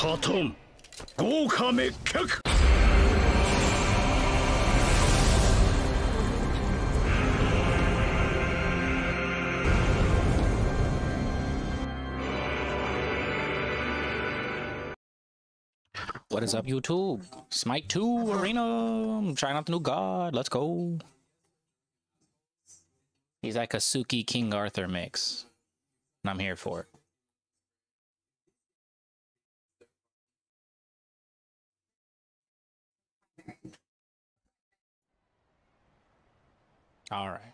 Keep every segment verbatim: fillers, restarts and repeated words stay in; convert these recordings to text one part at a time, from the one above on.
トン豪華滅却 What is up, YouTube? Smite two Arena. I'm trying out the new god. Let's go. He's like a Suki King Arthur mix, and I'm here for it. All right.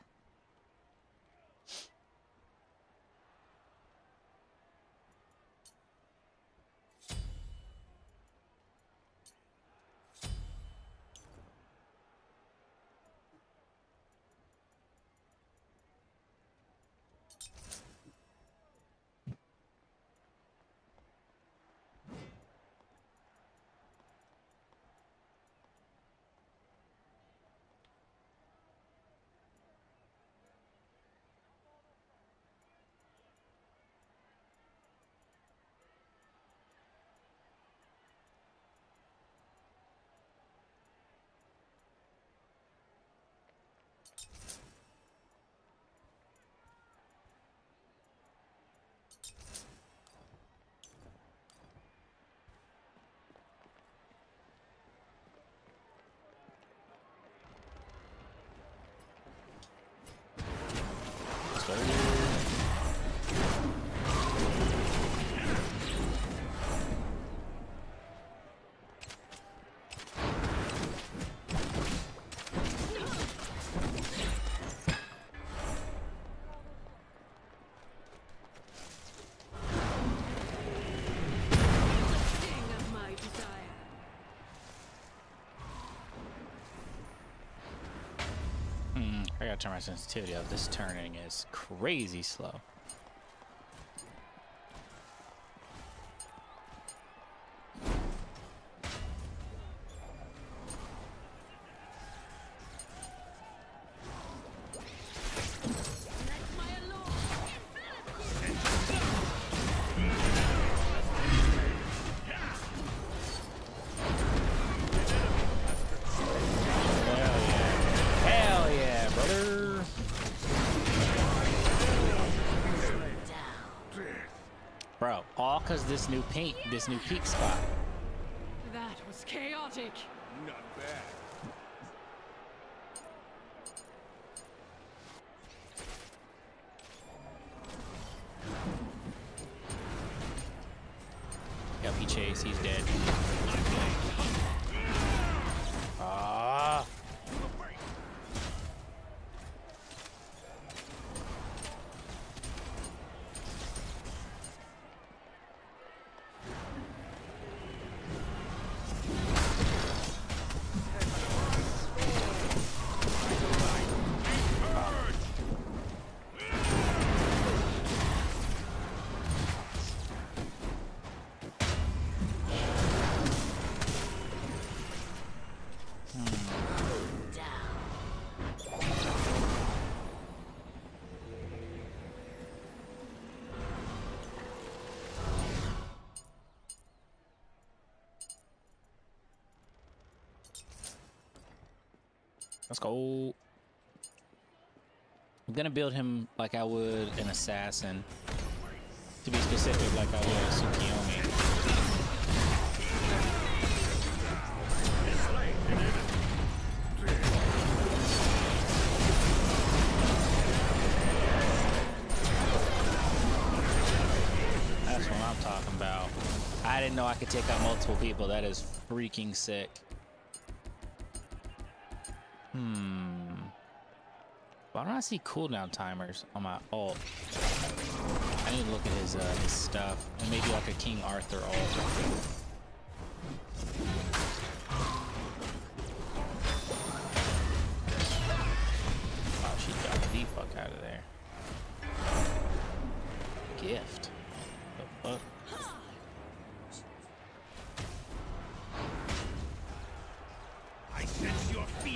I gotta turn my sensitivity up. This turning is crazy slow. Bro, all cause this new paint, this new peak spot. That was chaotic. Not bad. Yep, he chased, he's dead. Ah. Let's go. I'm gonna build him like I would an assassin. To be specific, like I would a Tsukiyomi. That's what I'm talking about. I didn't know I could take out multiple people. That is freaking sick. Hmm. Why don't I see cooldown timers on my ult? I need to look at his uh, his stuff and maybe like a King Arthur ult. Oh, she got the fuck out of there. Gift. The fuck? I sense your fear.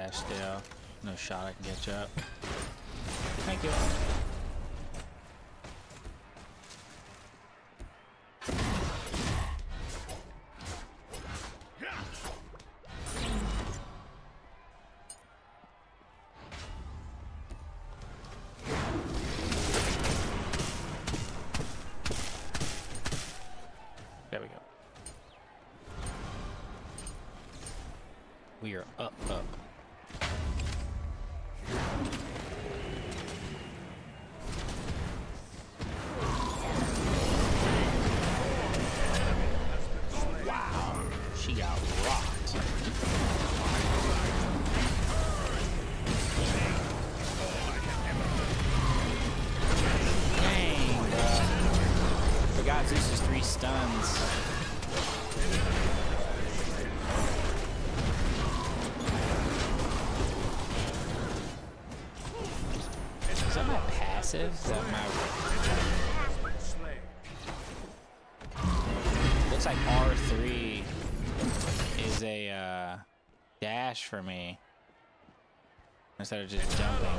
dash still. No shot I can catch up. Thank you. There we go. We are up, up. Wow, she got rocked. Dang, bro. Forgot Zeus's three stuns. Is that my passive? Is that my... Looks like R three is a uh, dash for me instead of just jumping.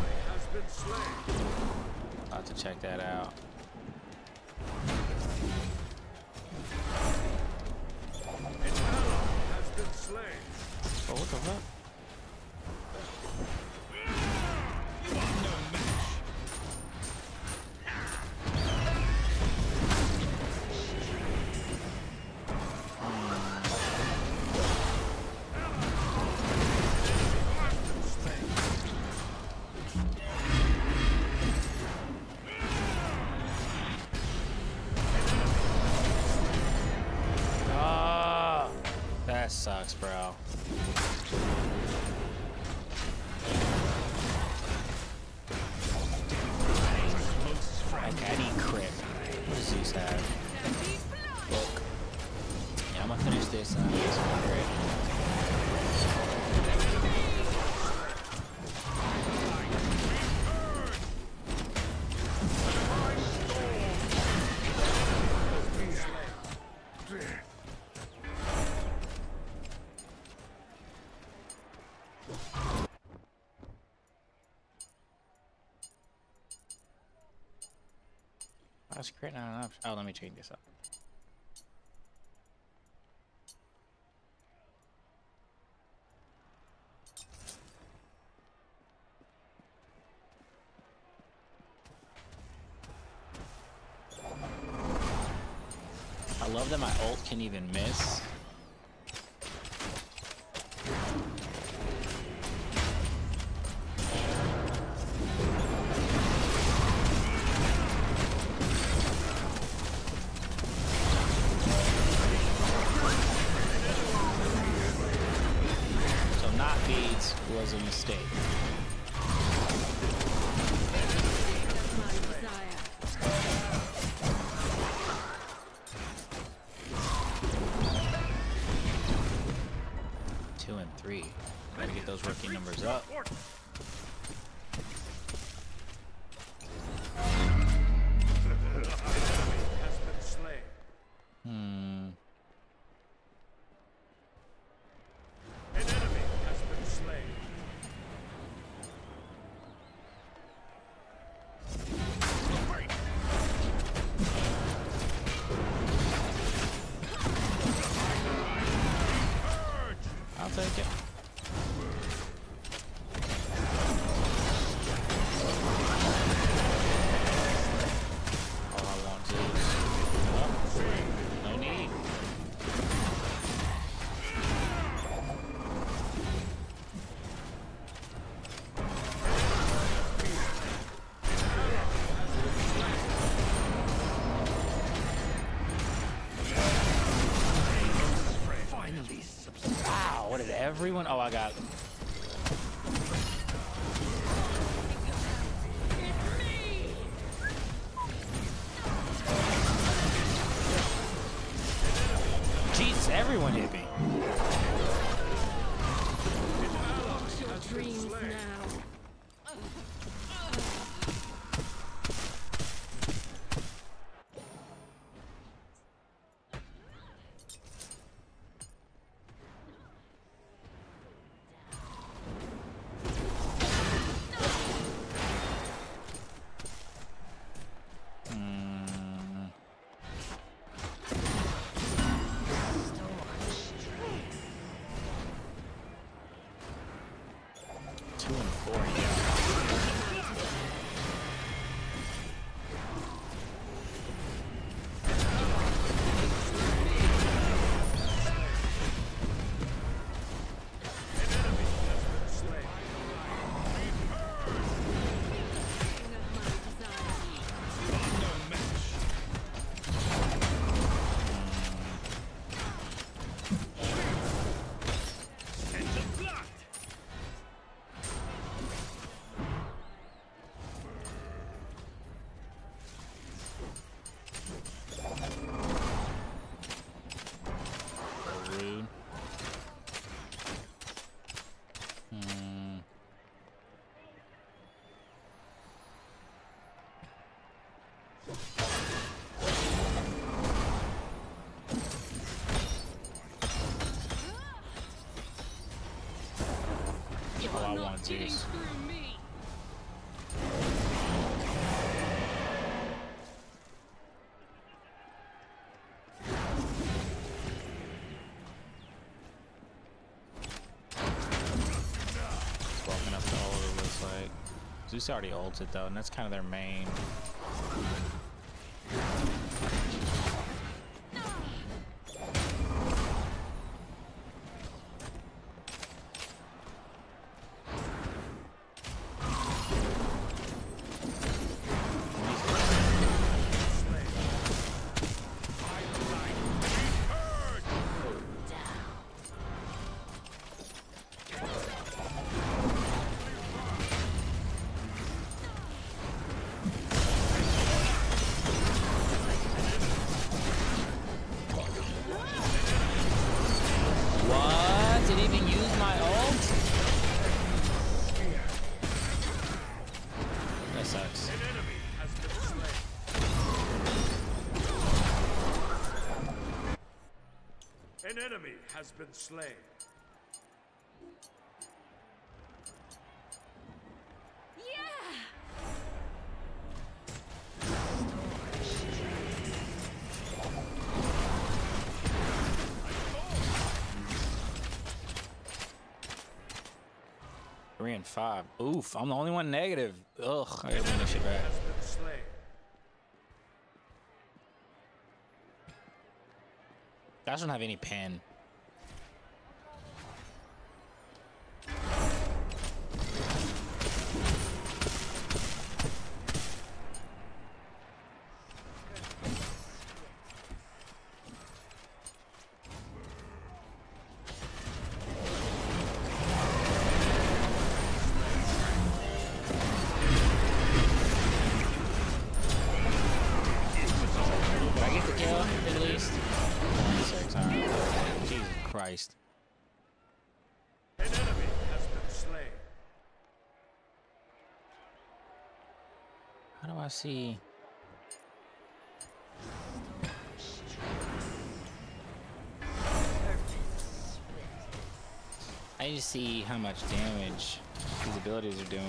I'll have to check that out. Oh, what the fuck? That sucks, bro. Okay, I need crit. What does Zeus have? Look. Yeah, I'm gonna finish this and I'll get some crit. That's crit, not an option. Oh, let me change this up. I love that my ult can even miss. Was a mistake. Two and three. Gotta get those rookie numbers up. Hmm. I'll take it. All I want is... Oh, no need. Wow, what did everyone... Oh, I got... Jesus, everyone hit me. Your dreams now. getting Zeus. through me. It's walking up all over, looks like. Zeus already ulted though, and that's kind of their main. What? Did he even use my ult? That sucks. An enemy has been slain. An enemy has been slain. Yeah! Three and five. Oof, I'm the only one negative. Ugh, I gotta bring this shit back. Has been slain. Guys don't have any pen. Did I get the kill at least? Six, all right. Jesus Christ. An enemy has been slain. How do I see? I need to see how much damage these abilities are doing.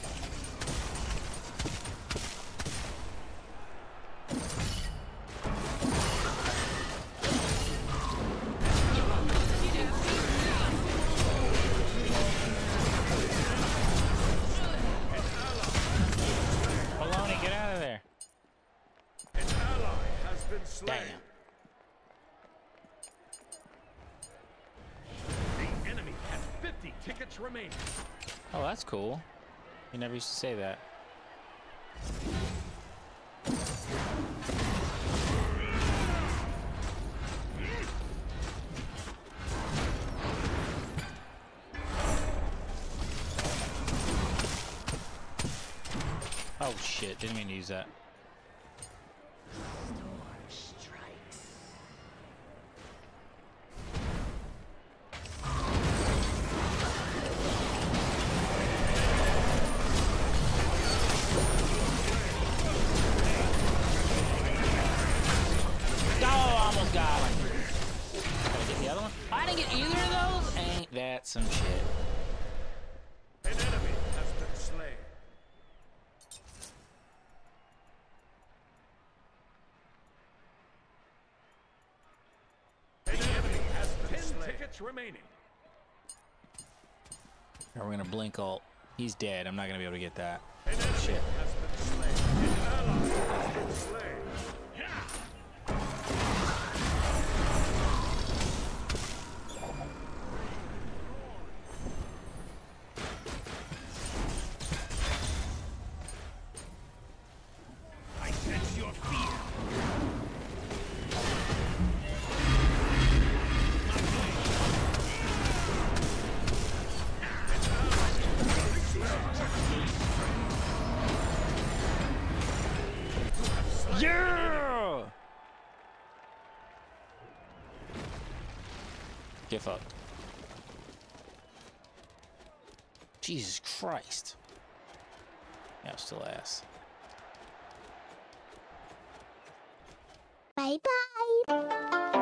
Baloney, get out of there. An ally has been slain. Damn. The enemy has fifty tickets remaining. Oh, that's cool. You never used to say that. Oh shit, didn't mean to use that. Oh, almost got one. Did I get the other one? I didn't get either of those? Ain't that some shit? An enemy has been slain. An enemy has been slain. Ten tickets remaining. Or we're gonna blink ult. He's dead. I'm not gonna be able to get that. An enemy Shit. has been slain. An ally has been slain. I sense your fear. Yeah! Get fucked. Jesus Christ. Yeah, I'm still ass. Bye bye.